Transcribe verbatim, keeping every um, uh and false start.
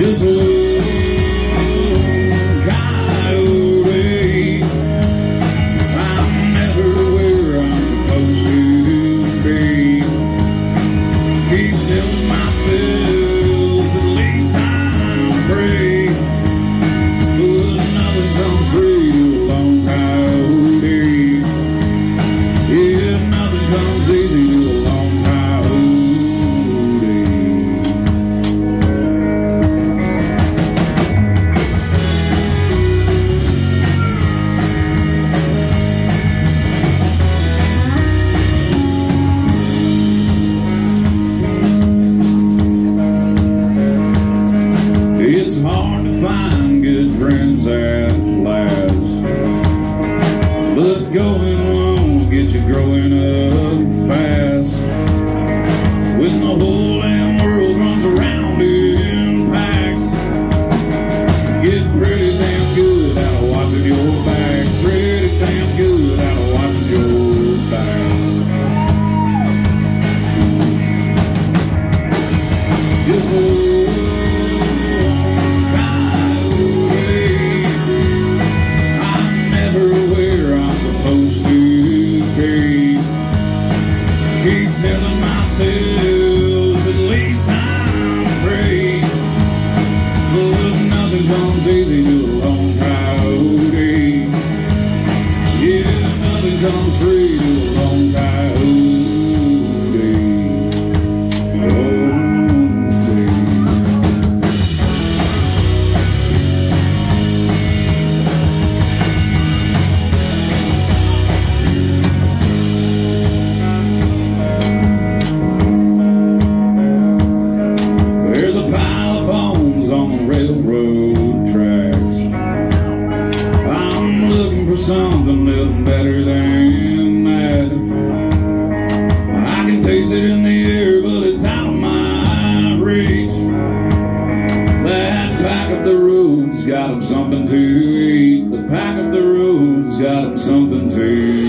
This little coyote, I'm never where I'm supposed to be. Keep telling myself at least I'm free, but nothing comes free to a lone coyote. Yeah, nothing comes easy to a lone coyote. It's hard to find good friends at last, but going alone will get you growing up fast. When the whole damn world runs around in packs, get pretty damn good out of watching your back. Pretty damn good out of watching your back. Just keep telling myself at least I'm free, but nothing comes easy to a lone coyote. Yeah, nothing comes free to a lone coyote. Railroad tracks, I'm looking for something a little better than that. I can taste it in the air, but it's out of my reach. That pack up the road's got 'em something to eat. The pack up the road's got 'em something to eat.